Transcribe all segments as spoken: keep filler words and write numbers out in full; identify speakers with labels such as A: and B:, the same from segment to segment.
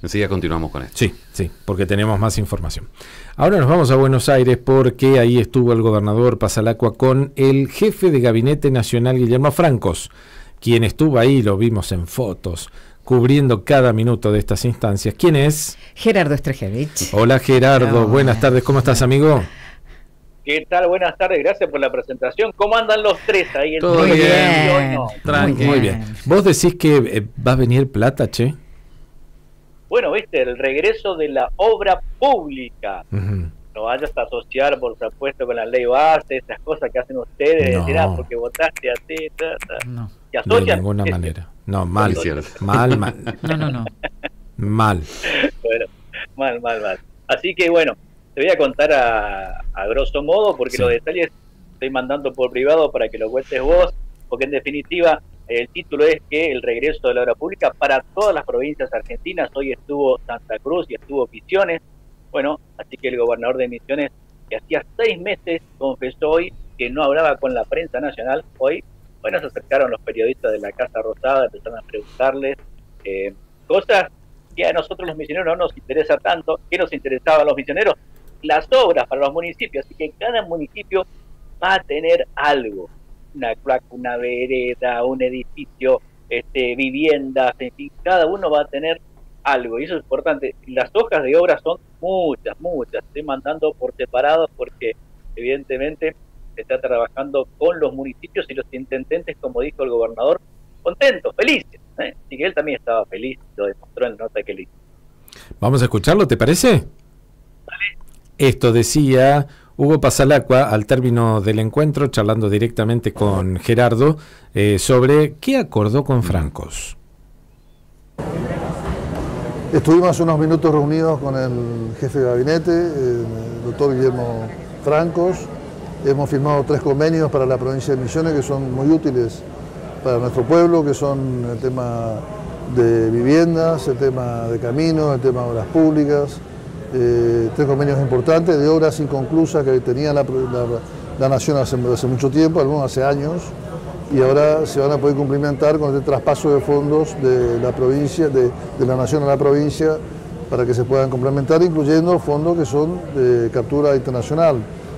A: Enseguida continuamos con esto.
B: Sí, sí, porque tenemos más información. Ahora nos vamos a Buenos Aires porque ahí estuvo el gobernador Pasalacua con el jefe de Gabinete Nacional, Guillermo Francos, quien estuvo ahí, lo vimos en fotos, cubriendo cada minuto de estas instancias. ¿Quién es?
C: Gerardo Strejevich.
B: Hola Gerardo,
C: Hola.
B: Buenas tardes, ¿cómo estás, amigo?
D: ¿Qué tal? Buenas tardes, gracias por la presentación. ¿Cómo andan los tres ahí? En
B: Todo
D: el
B: bien,
D: día? Hoy no.
B: Tranqui. Muy bien. ¿Vos decís que eh, va a venir plata, che?
D: Bueno, viste, el regreso de la obra pública.
B: Uh-huh.
D: No vayas a asociar, por supuesto, con la ley base, esas cosas que hacen ustedes,
B: No.
D: decir, ah, porque votaste así, ta, ta.
C: No.
D: Y asocian.
B: De ninguna
D: este,
B: manera. No, mal,
A: Cierto.
B: mal, mal,
C: No, no, no.
B: mal.
D: Bueno, mal, mal, mal. Así que bueno, te voy a contar a, a grosso modo, porque
B: Sí.
D: los detalles estoy mandando por privado para que lo cuentes vos, porque en definitiva el título es que el regreso de la obra pública para todas las provincias argentinas. Hoy estuvo Santa Cruz y estuvo Misiones. Bueno, así que el gobernador de Misiones, que hacía seis meses confesó hoy que no hablaba con la prensa nacional, hoy, bueno, se acercaron los periodistas de la Casa Rosada, empezaron a preguntarles eh, cosas que a nosotros los misioneros no nos interesa tanto. ¿Qué nos interesaba a los misioneros? Las obras para los municipios, así que cada municipio va a tener algo, una cloaca, una vereda, un edificio, este, viviendas, en fin, cada uno va a tener algo, y eso es importante. Las hojas de obra son muchas, muchas, estoy mandando por separados porque evidentemente se está trabajando con los municipios y los intendentes, como dijo el gobernador, contentos, felices, ¿eh? Y que él también estaba feliz, lo demostró en la nota que le hizo.
B: Vamos a escucharlo, ¿te parece? Esto decía Hugo Pasalacua al término del encuentro, charlando directamente con Gerardo eh, sobre qué acordó con Francos.
E: Estuvimos unos minutos reunidos con el jefe de gabinete, el doctor Guillermo Francos. Hemos firmado tres convenios para la provincia de Misiones que son muy útiles para nuestro pueblo, que son el tema de viviendas, el tema de caminos, el tema de obras públicas. Eh, tres convenios importantes de obras inconclusas que tenía la, la, la Nación hace, hace mucho tiempo, algunos hace años, y ahora se van a poder cumplimentar con el traspaso de fondos de la provincia, de, de la Nación a la provincia, para que se puedan complementar, incluyendo fondos que son de captura internacional,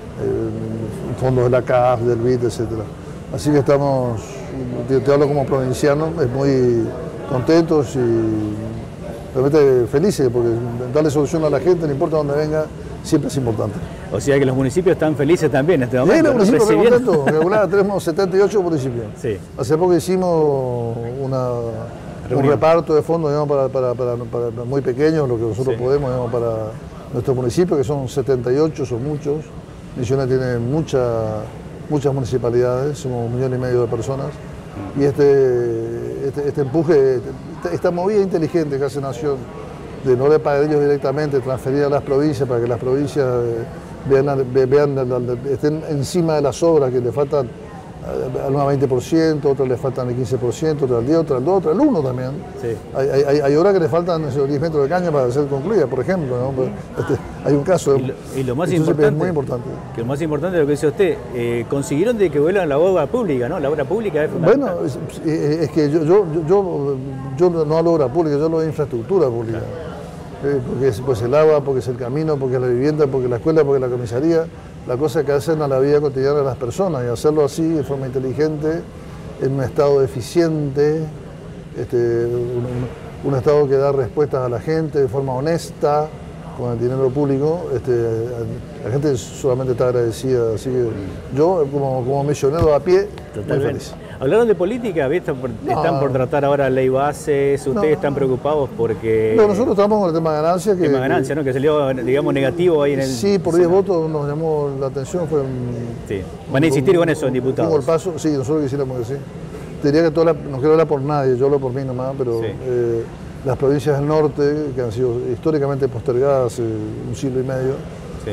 E: eh, fondos de la C A F, del B I D, etcétera. Así que estamos, te, te hablo como provinciano, es muy contentos y realmente felices, porque darle solución a la gente, no importa dónde venga, siempre es importante.
F: O sea que los municipios están felices también en este momento.
E: Sí, los municipios están
F: recibiendo...
E: contentos. Regular, tenemos setenta y ocho municipios.
F: Sí.
E: Hace poco hicimos una, un reparto de fondos, digamos, para, para, para, para muy pequeños, lo que nosotros sí. podemos, digamos, para nuestros municipios, que son setenta y ocho, son muchos. Misiones tiene mucha, muchas municipalidades, somos un millón y medio de personas. Y este, este, este empuje, esta movida inteligente que hace Nación, de no le pagar ellos directamente, transferir a las provincias para que las provincias vean, vean, estén encima de las obras que le faltan algunas veinte por ciento, otras le faltan el quince por ciento, otras el diez, otras el dos, otras el uno también. Sí. Hay, hay, hay obras que le faltan esos diez metros de caña para ser concluidas, por ejemplo, ¿no? Este, hay un caso.
F: Y lo, y lo más
E: Entonces,
F: importante,
E: es muy importante.
F: Que lo más importante de lo que dice usted, eh, consiguieron de que vuelvan la obra pública, ¿no? La obra pública es fundamental.
E: Bueno, es, es que yo, yo, yo, yo no hablo de obra pública, yo hablo de infraestructura pública. Claro. Eh, porque es pues, el agua, porque es el camino, porque es la vivienda, porque es la escuela, porque es la comisaría. La cosa que hacen a la vida cotidiana de las personas, y hacerlo así de forma inteligente, en un estado eficiente, este, un, un estado que da respuestas a la gente de forma honesta, con el dinero público. Este, la gente solamente está agradecida, así que yo como, como misionero a pie, muy feliz.
F: Hablaron de política, ¿viste? Están no, por tratar ahora ley bases, ustedes no, están preocupados porque...
E: No, nosotros estamos con el tema de ganancias.
F: El tema de ganancias, ¿no? Que salió, digamos, negativo ahí en el...
E: Sí, por diez votos nos llamó la atención, fue un...
F: Sí. ¿Van a insistir
E: un,
F: con eso en diputados?
E: Un golpazo, sí, nosotros quisiéramos que sí. Te diría que toda la, no quiero hablar por nadie, yo hablo por mí nomás, pero sí. eh, las provincias del norte, que han sido históricamente postergadas hace un siglo y medio, sí.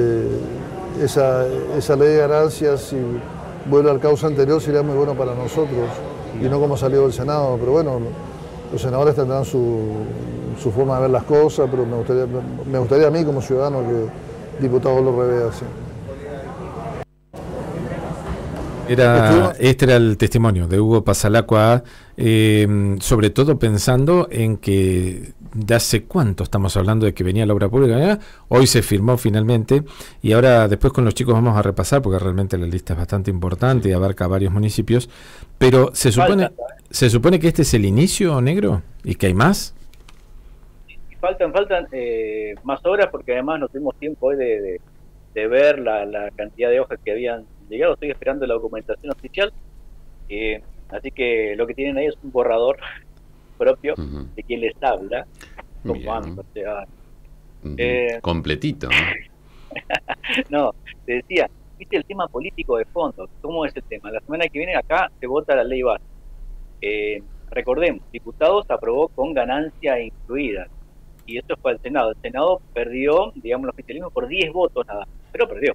E: este, esa, esa ley de ganancias, si vuelve al cauce anterior, sería muy bueno para nosotros, y no como salió del Senado, pero bueno, los senadores tendrán su, su forma de ver las cosas, pero me gustaría, me gustaría a mí como ciudadano que diputado lo revea así.
B: Era, este era el testimonio de Hugo Pasalacqua, eh, sobre todo pensando en que de hace cuánto estamos hablando de que venía la obra pública, hoy se firmó finalmente, y ahora después con los chicos vamos a repasar, porque realmente la lista es bastante importante y abarca varios municipios, pero se supone, se supone que este es el inicio, Negro, y que hay más.
D: Faltan, faltan eh, más obras, porque además no tuvimos tiempo hoy de, de, de ver la, la cantidad de hojas que habían llegado. Estoy esperando la documentación oficial, eh, así que lo que tienen ahí es un borrador propio uh-huh. de quien les habla, como antes, o sea,
A: uh-huh.
D: eh,
A: completito.
D: No, te decía, viste el tema político de fondo. ¿Cómo es el tema? La semana que viene acá se vota la ley base. Eh, recordemos, diputados aprobó con ganancia incluida, y esto fue al Senado. El Senado perdió, digamos, el oficialismo por diez votos nada, pero perdió.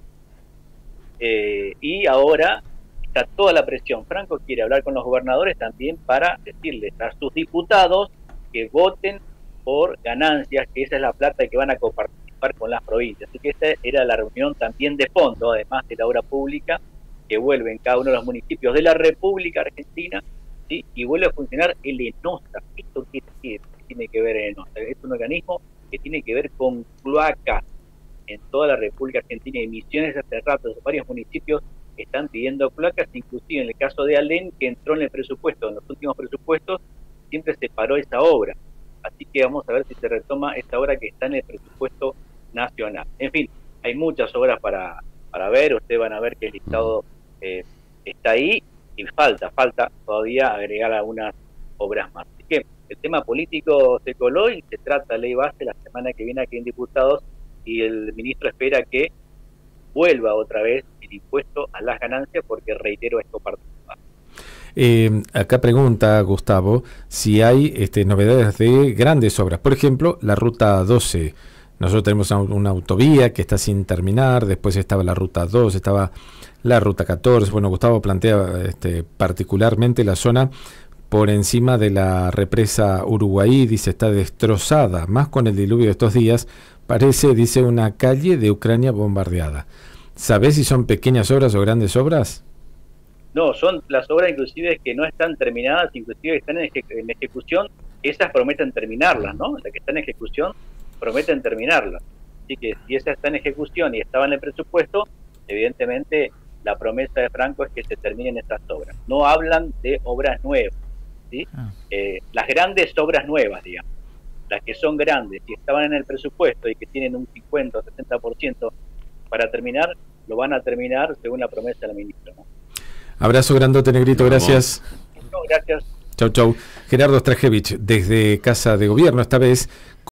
D: Eh, y ahora está toda la presión. Franco quiere hablar con los gobernadores también para decirles a sus diputados que voten por ganancias, que esa es la plata que van a coparticipar con las provincias. Así que esta era la reunión también de fondo, además de la obra pública, que vuelve en cada uno de los municipios de la República Argentina, ¿sí? Y vuelve a funcionar el ENOSA. ¿Esto qué tiene que ver el ENOSA? Es un organismo que tiene que ver con cloacas en toda la República Argentina. Y Misiones hace rato, varios municipios están pidiendo cloacas, inclusive en el caso de Alén, que entró en el presupuesto, en los últimos presupuestos, siempre se paró esa obra. Así que vamos a ver si se retoma esta obra que está en el presupuesto nacional. En fin, hay muchas obras para, para ver. Ustedes van a ver que el listado eh, está ahí, y falta, falta todavía agregar algunas obras más. Así que el tema político se coló y se trata ley base la semana que viene aquí en diputados, y el ministro espera que vuelva otra vez el impuesto a las ganancias, porque, reitero, esto participa.
B: Eh, acá pregunta Gustavo si hay este, novedades de grandes obras. Por ejemplo, la ruta doce. Nosotros tenemos una autovía que está sin terminar, después estaba la ruta dos, estaba la ruta catorce. Bueno, Gustavo plantea este, particularmente la zona por encima de la represa Uruguay, dice, está destrozada, más con el diluvio de estos días, parece, dice, una calle de Ucrania bombardeada. ¿Sabés si son pequeñas obras o grandes obras?
D: No, son las obras inclusive que no están terminadas, inclusive están en, eje en ejecución. Esas prometen terminarlas, ¿no? Las que están en ejecución prometen terminarlas. Así que si esa está en ejecución y estaba en el presupuesto, evidentemente la promesa de Franco es que se terminen estas obras. No hablan de obras nuevas, ¿sí? Ah. Eh, las grandes obras nuevas, digamos, las que son grandes, si estaban en el presupuesto y que tienen un cincuenta o sesenta por ciento para terminar, lo van a terminar según la promesa del ministro, ¿no?
B: Abrazo grandote, Negrito, gracias.
D: No, gracias.
B: Chau, chau. Gerardo Strajevich, desde Casa de Gobierno, esta vez